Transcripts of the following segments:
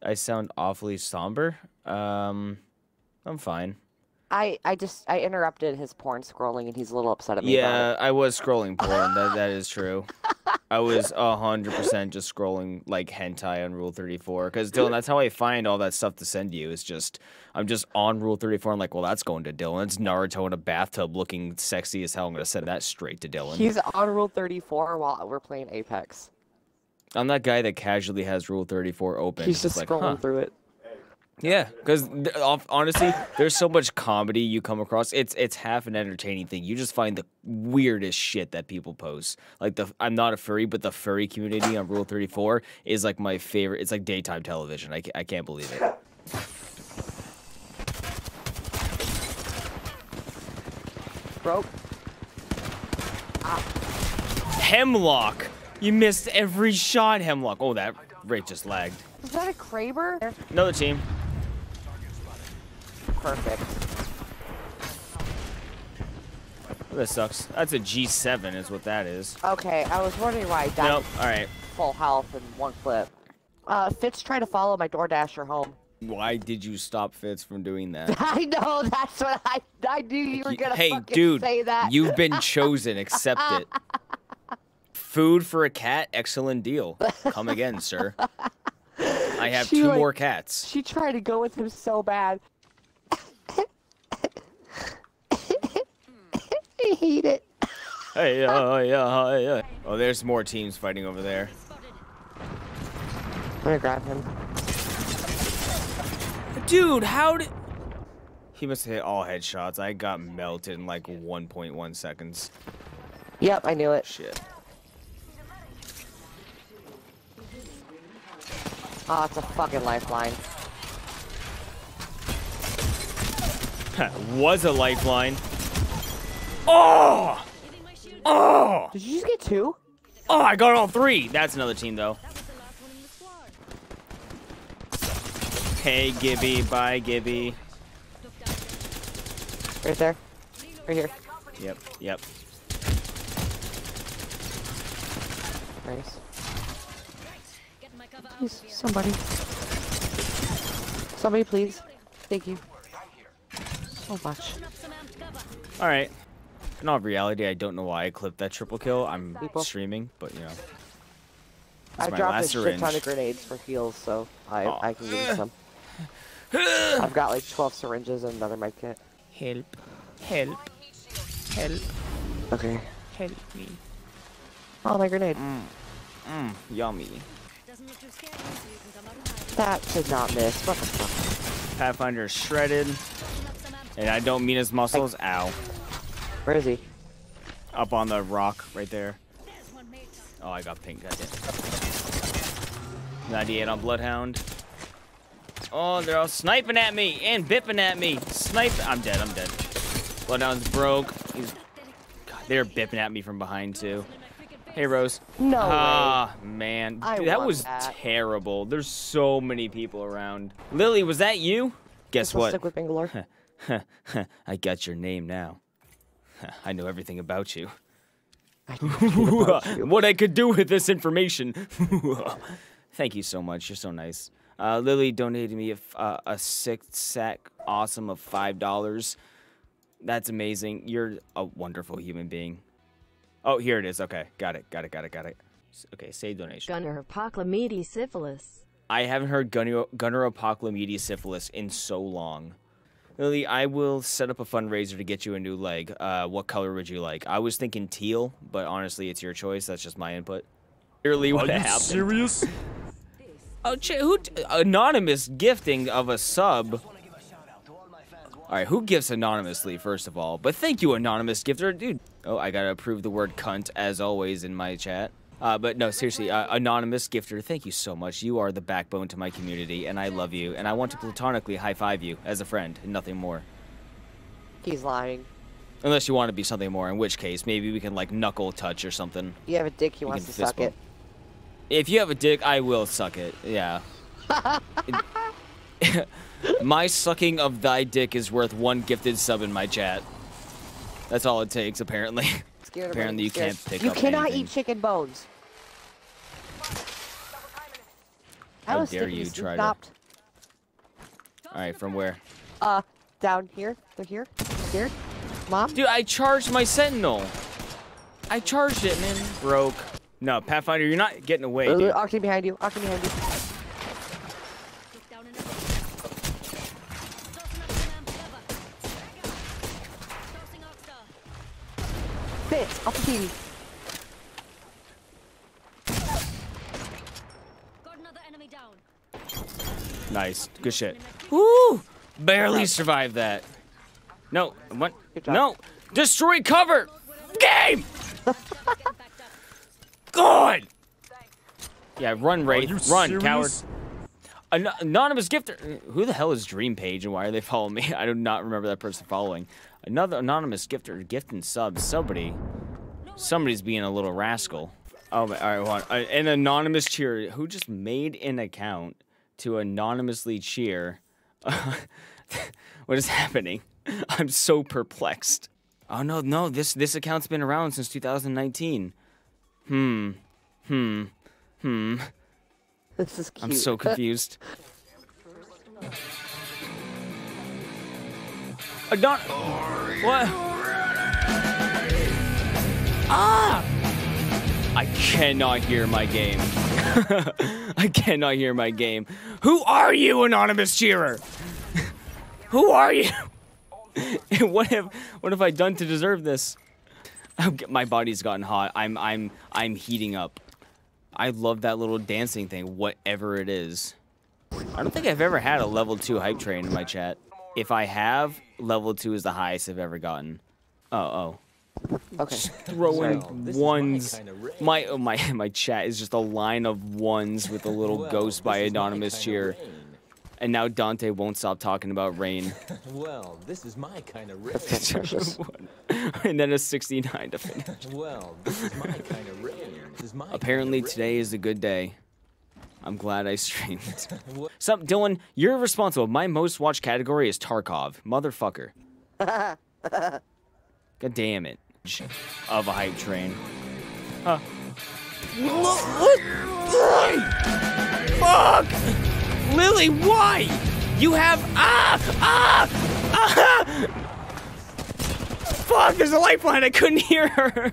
I sound awfully somber. I'm fine. I interrupted his porn scrolling and he's a little upset at me about Yeah, it. I was scrolling porn. That is true. I was 100% just scrolling like hentai on Rule 34. Because Dylan, that's how I find all that stuff to send you. Is just I'm just on Rule 34. I'm like, well, that's going to Dylan. It's Naruto in a bathtub looking sexy as hell. I'm gonna send that straight to Dylan. He's on Rule 34 while we're playing Apex. I'm that guy that casually has Rule 34 open. He's just like, scrolling through it. Yeah, because honestly, there's so much comedy you come across. It's half an entertaining thing. You just find the weirdest shit that people post. Like I'm not a furry, but the furry community on Rule 34 is like my favorite. It's like daytime television. I can't believe it. Broke. Hemlock, you missed every shot. Hemlock. Oh, that rate just lagged. Is that a Kraber? Another team. Perfect. Oh, that sucks. That's a G7 is what that is. Okay, I was wondering why I died. Nope. All right. Full health in one clip. Fitz tried to follow my DoorDasher home. Why did you stop Fitz from doing that? I know, that's what I knew you were gonna fucking dude, say that. You've been chosen. Accept it. Food for a cat, excellent deal. Come again, sir. I have two more cats. She tried to go with him so bad. I hate it. Hey, yeah. Oh, there's more teams fighting over there. I'm gonna grab him. Dude, how did... He must have hit all headshots. I got melted in like 1.1 seconds. Yep, I knew it. Shit. Oh, it's a fucking lifeline. Was a lifeline. Oh! Oh! Did you just get two? Oh, I got all three. That's another team, though. Hey, Gibby. Bye, Gibby. Right there. Right here. Yep. Nice. Please, somebody. Somebody, please. Thank you. So much. All right. In all reality, I don't know why I clipped that triple kill. I'm streaming, but you know. I dropped a shit ton of grenades for heals, so I can give you some. I've got like 12 syringes and another med kit. Help. Okay. Help me. Oh, my grenade. Yummy. That did not miss. What the fuck? Pathfinder shredded. And I don't mean his muscles. Ow. Where is he? Up on the rock right there. Oh, I got pink. Goddamn. 98 on Bloodhound. Oh, they're all sniping at me and bipping at me. I'm dead. Bloodhound's broke. God, they're bipping at me from behind, too. Hey, Rose. No way. Man. Dude, that was terrible. There's so many people around. Lily, was that you? Guess what? Stick with Bangalore. I got your name now. I know everything about you. What I could do with this information. Thank you so much. You're so nice. Lily donated me a 6-sack awesome of $5. That's amazing. You're a wonderful human being. Oh, here it is. Okay, got it. Okay, save donation. Gunnar Apochlamidi syphilis. I haven't heard Gunnar Apochlamidi syphilis in so long. Lily, I will set up a fundraiser to get you a new leg. What color would you like? I was thinking teal, but honestly, it's your choice. That's just my input. Clearly, what happened? Are you serious? Oh, anonymous gifting of a sub. All right, who gifts anonymously, first of all? But thank you, anonymous gifter, dude. Oh, I gotta approve the word cunt, as always, in my chat. But no, seriously, anonymous gifter, thank you so much. You are the backbone to my community, and I love you. And I want to platonically high-five you as a friend, and nothing more. He's lying. Unless you want to be something more, in which case, maybe we can, like, knuckle touch or something. You have a dick, he wants to suck it. If you have a dick, I will suck it, yeah. My sucking of thy dick is worth one gifted sub in my chat. That's all it takes, apparently. Apparently you can't pick up You cannot anything. eat chicken bones. How dare you try to... Alright, from where? Down here. They're here. Here. Mom? Dude, I charged my Sentinel. I charged it, man. Broke. No, Pathfinder, you're not getting away, dude. Octane behind you. Octane behind you. Fit. Off the TV. Nice. Good shit. Woo! Barely survived that. No. What? No. Destroy cover! Game! God! Yeah, run, Wraith. Run, serious? Coward. Anonymous gifter. Who the hell is Dream Page and why are they following me? I do not remember that person following. Another anonymous gifter gifting subs. Somebody's being a little rascal. Oh, all right, hold on. An anonymous cheer who just made an account to anonymously cheer. What is happening? I'm so perplexed. Oh no, this account's been around since 2019. This is cute. I'm so confused. What? Ah! I cannot hear my game. I cannot hear my game. Who are you, anonymous cheerer? Who are you? What have I done to deserve this? My body's gotten hot. I'm heating up. I love that little dancing thing, whatever it is. I don't think I've ever had a level 2 hype train in my chat. If I have, level 2 is the highest I've ever gotten. Oh. Okay. Just throwing ones. My chat is just a line of ones with a little ghost by anonymous cheer. And now Dante won't stop talking about rain. Well, this is my kind of rain. That's precious. And then a 69 to finish. Well, this is my kind of rain. Apparently today is a good day. I'm glad I streamed. Dylan, you're responsible. My most watched category is Tarkov. Motherfucker. God damn it. Of a hype train. Huh. Fuck! Lily, why? You have Fuck, there's a lifeline. I couldn't hear her.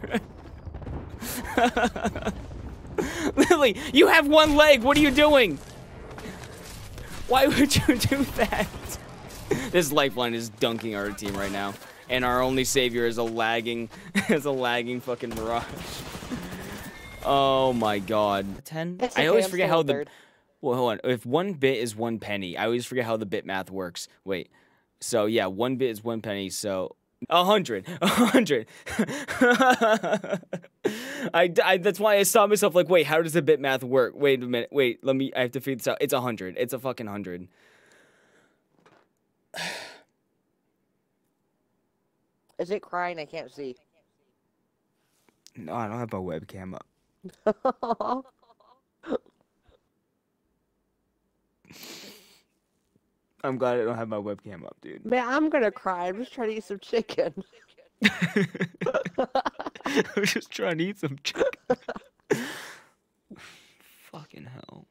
Lily, you have one leg. What are you doing? Why would you do that? This lifeline is dunking our team right now, and our only savior is a lagging fucking Mirage. Oh my god. 10? I always forget how the... Well, hold on. If 1 bit is 1 penny, I always forget how the bit math works. Wait. So, yeah, 1 bit is 1 penny, so... 100. 100. That's why I stopped myself like, wait, how does the bit math work? Wait a minute. Wait, I have to figure this out. It's 100. It's a fucking 100. Is it crying? I can't see. No, I don't have my webcam up. I'm glad I don't have my webcam up, dude. Man, I'm gonna cry. I'm just trying to eat some chicken. I'm just trying to eat some chicken. Fucking hell.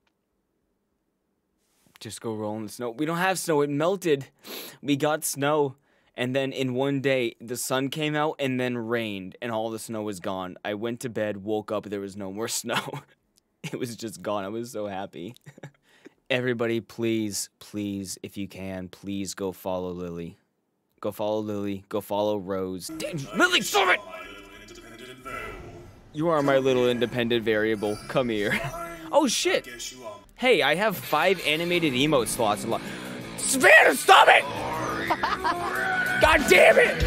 Just go roll in the snow. We don't have snow. It melted. We got snow. And then in one day, the sun came out and then rained. And all the snow was gone. I went to bed, woke up, there was no more snow. It was just gone. I was so happy. Everybody, please, please, if you can, please go follow Lily. Go follow Lily. Go follow Rose. Lily, stop it! You are my little independent variable. Come here. Oh, shit. Hey, I have 5 animated emote slots. Savannah, stop it! God damn it!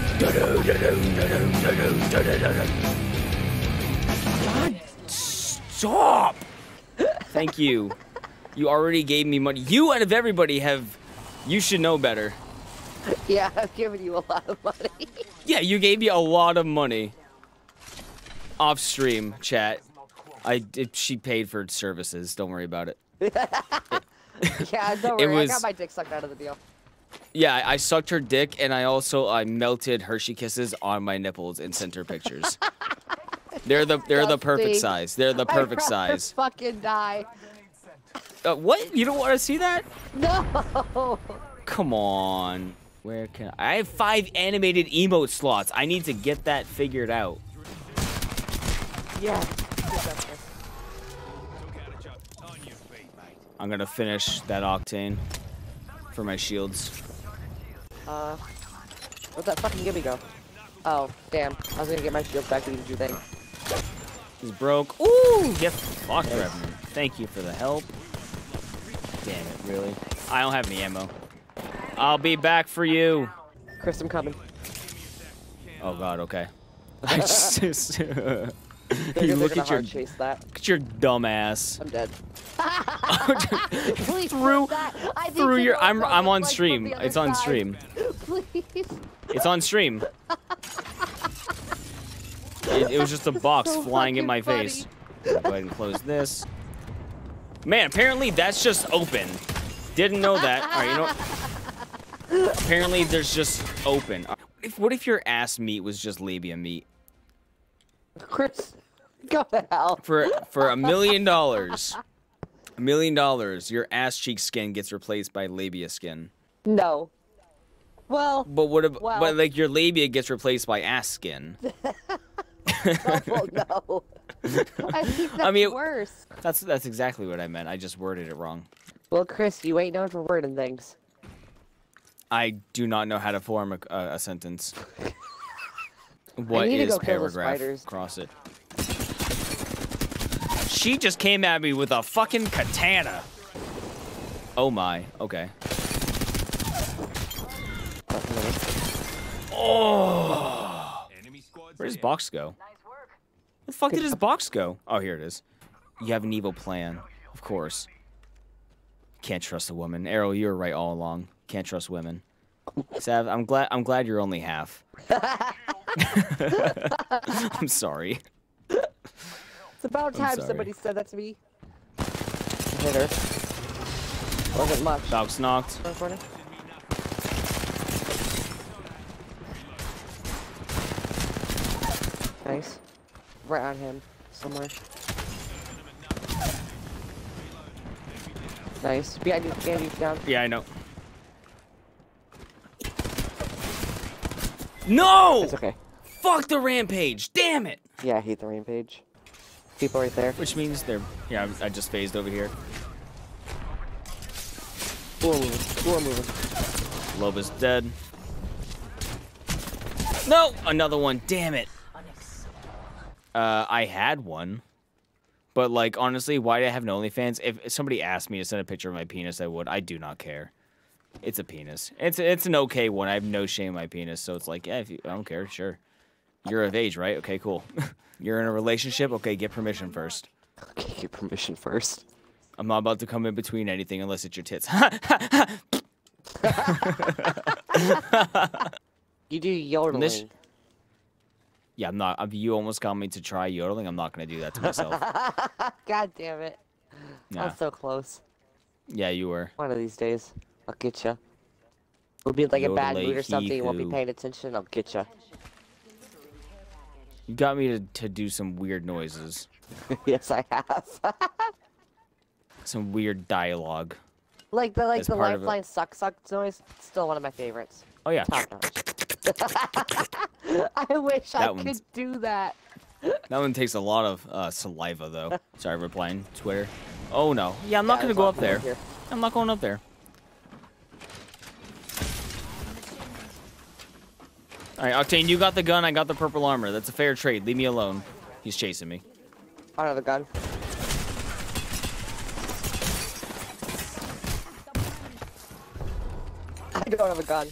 God, stop! Thank you. You already gave me money. You out of everybody have... You should know better. Yeah, I've given you a lot of money. Yeah, you gave me a lot of money. Off stream, chat. She paid for services. Don't worry about it. Yeah, don't worry. I got my dick sucked out of the deal. Yeah, I sucked her dick, and I melted Hershey Kisses on my nipples and sent her pictures. They're the perfect size. They're the perfect size. Fucking die. What? You don't want to see that? No. Come on. Where can I have 5 animated emote slots. I need to get that figured out. Yeah. I'm gonna finish that Octane for my shields. Where'd that fucking gimme go? Oh, damn. I was gonna get my shield back to do your thing. He's broke. Ooh! Get fucked, Revenant. Thank you for the help. Damn it, really? I don't have any ammo. I'll be back for you. Chris, I'm coming. Oh god, okay. I just They're look at your chase that. look at your dumb ass. I'm dead. Please through your I'm on stream. It's on stream. Please. It's on stream. It was just a box So flying in my fucking face. Go ahead and close this. Man, apparently that's just open. Didn't know that. All right, you know what? Apparently there's just open. What if your ass meat was just labia meat? Chris, go to hell. For $1 million, $1 million, your ass cheek skin gets replaced by labia skin. No. Well. But what? But like your labia gets replaced by ass skin. Oh no. I think that's worse. That's exactly what I meant. I just worded it wrong. Well, Chris, you ain't known for wording things. I do not know how to form a sentence. What I need to is go kill those paragraph? spiders. Cross it. She just came at me with a fucking katana. Oh my. Okay. Oh. Where does box go? Where the fuck did his box go? Oh, here it is. You have an evil plan. Of course. Can't trust a woman. Arrow, you were right all along. Can't trust women. Sav, I'm glad you're only half. I'm sorry. It's about time somebody said that to me. Hit her. Wasn't much. Dog's knocked. Nice. Right on him. Somewhere. Nice. Behind you, down. Yeah, I know. No! It's okay. Fuck the rampage! Damn it! Yeah, I hate the rampage. People right there. Which means they're... Yeah, I just phased over here. Who are moving? Who are moving? Loba's dead. No! Another one. Damn it. I had one. But, like, honestly, why do I have an OnlyFans? If somebody asked me to send a picture of my penis, I would. I do not care. It's a penis. It's an okay one. I have no shame in my penis, so it's like, yeah, I don't care, sure. You're of age, right? Okay, cool. You're in a relationship? Okay, get permission first. Okay, get permission first. I'm not about to come in between anything unless it's your tits. You do yodeling. Yeah, I'm not. You almost got me to try yodeling. I'm not going to do that to myself. God damn it. Nah. I'm so close. Yeah, you were. One of these days, I'll get you. We'll be like a bad Yodelay mood or something. You won't be hee-hoo. paying attention. I'll get you. You got me to do some weird noises. Yes, I have. Some weird dialogue. Like the As part of it. lifeline suck noise. Still one of my favorites. Oh, yeah. Top notch. I wish I could do that. That one takes a lot of saliva, though. Sorry, replying Twitter. Oh, no. Yeah, I'm not going to go up there. I'm not going up there. Alright, Octane, you got the gun, I got the purple armor. That's a fair trade. Leave me alone. He's chasing me. I don't have a gun. I don't have a gun.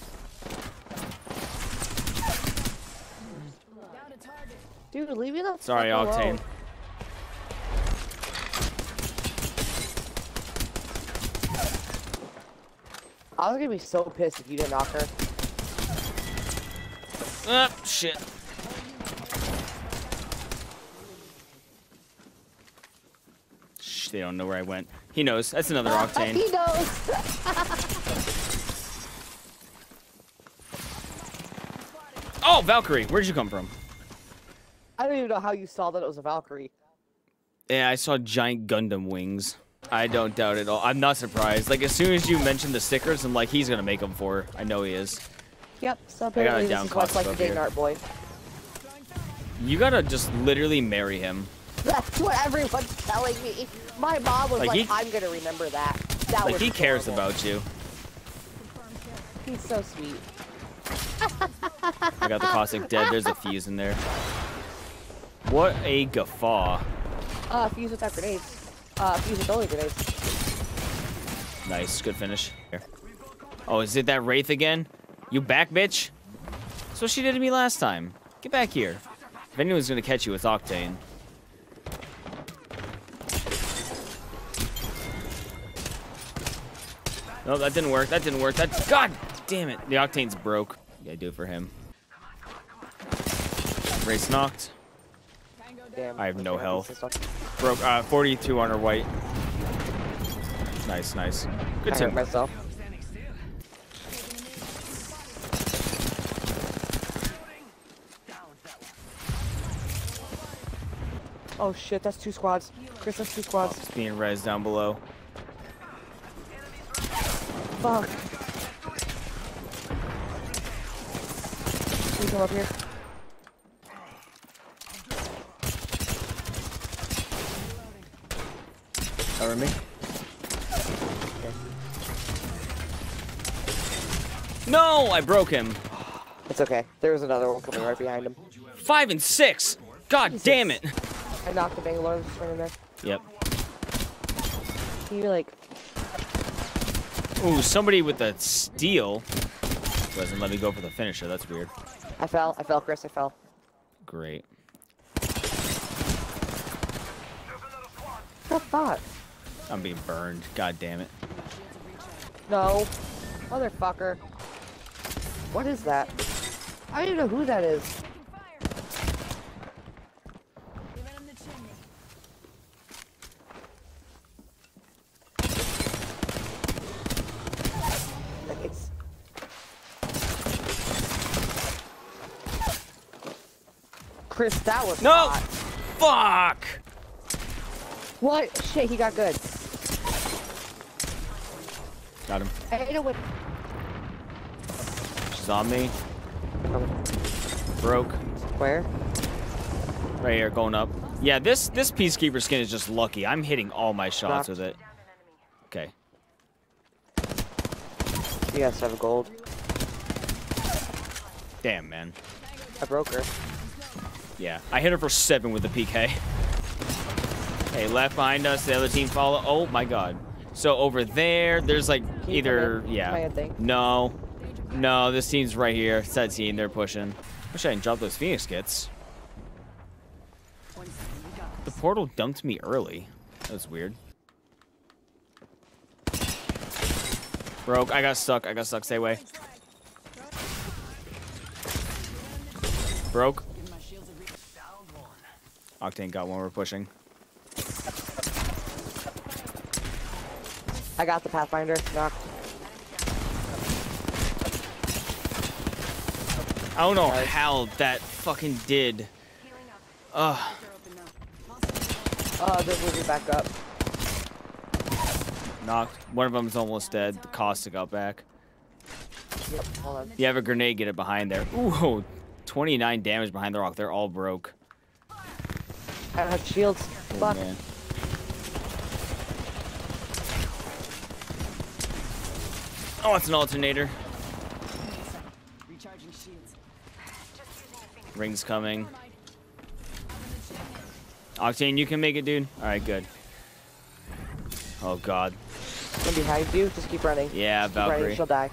Dude, leave me the Sorry, fuck Octane. alone. I was gonna be so pissed if you didn't knock her. Shit. Shh, they don't know where I went. He knows. That's another Octane. He knows. Oh, Valkyrie. Where'd you come from? I don't even know how you saw that it was a Valkyrie. Yeah, I saw giant Gundam wings. I don't doubt it at all. I'm not surprised. Like, as soon as you mentioned the stickers, I'm like, he's gonna make them for her. I know he is. Yep, so apparently this is what's like the Dayton boy. You gotta just literally marry him. That's what everyone's telling me. My mom was like I'm gonna remember that. That like, he cares about you. He's so sweet. I got the caustic dead. There's a fuse in there. What a guffaw. Fuse without grenades. Fuse with only grenades. Nice, good finish. Here. Oh, is it that Wraith again? You back, bitch? That's what she did to me last time. Get back here. If anyone's gonna catch you, it's Octane. No, that didn't work. That didn't work. That, God damn it. The Octane's broke. Yeah, do it for him. Wraith's knocked. Damn, I have no health. Broke. 42 on her white. Nice, nice. Good hurt myself. Oh shit, that's 2 squads. Chris, that's 2 squads. It's being rezzed down below. Fuck. Can you come up here? Cover me. Okay. No, I broke him. It's okay. There was another one coming right behind him. 5 and 6. God Jesus. damn it. I knocked the Bangalore just right in there. Yep. Can you like... Ooh, somebody with a steal doesn't let me go for the finisher. That's weird. I fell, Chris, I fell. Great. What the fuck? I'm being burned. God damn it. No. Motherfucker. What is that? I don't even know who that is. Nice. Chris, that was No! hot. Fuck! What? Shit, he got good. Got him. I hate it when... She's on me. Broke. Where? Right here, going up. Yeah, this Peacekeeper skin is just lucky. I'm hitting all my shots with it. Okay. You got 7 gold. Damn, man. I broke her. Yeah, I hit her for 7 with the PK. Hey, left behind us. The other team follow. Oh my God. So over there, there's like either No, this team's right here. Set team, they're pushing. Wish I didn't drop those Phoenix kits. The portal dumped me early. That was weird. Broke. I got stuck. Stay away. Broke. Octane got one. We're pushing. I got the Pathfinder. Knocked. I don't know how that fucking did. They're moving back up. Knocked. One of them's almost dead. The Caustic got back. Yep, hold on. You have a grenade, get it behind there. Ooh, 29 damage behind the rock. They're all broke. I don't have shields. Oh, Fuck. man. Oh, it's an alternator. Ring's coming. Octane, you can make it, dude. All right, good. Oh, God. I'm behind you. Just keep running. Yeah, keep running, Valkyrie. she'll die.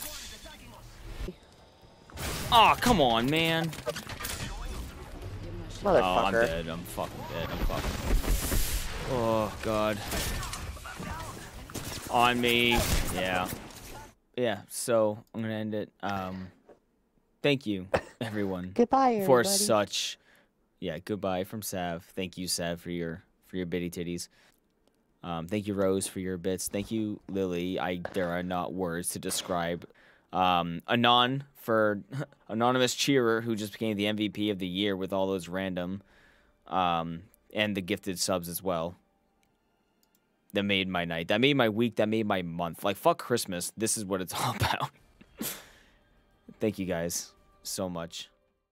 Oh, come on, man. Motherfucker. Oh, I'm dead. I'm fucking dead. I'm fucking. Oh, God. On me. Yeah. Yeah, so I'm going to end it. Thank you, everyone. Goodbye, everybody. For such... Yeah, goodbye from Sav. Thank you, Sav, for your bitty titties. Thank you, Rose, for your bits. Thank you, Lily. There are not words to describe. Anon for Anonymous Cheerer, who just became the MVP of the year with all those random, and the gifted subs as well. That made my night. That made my week. That made my month. Like, fuck Christmas. This is what it's all about. Thank you guys so much.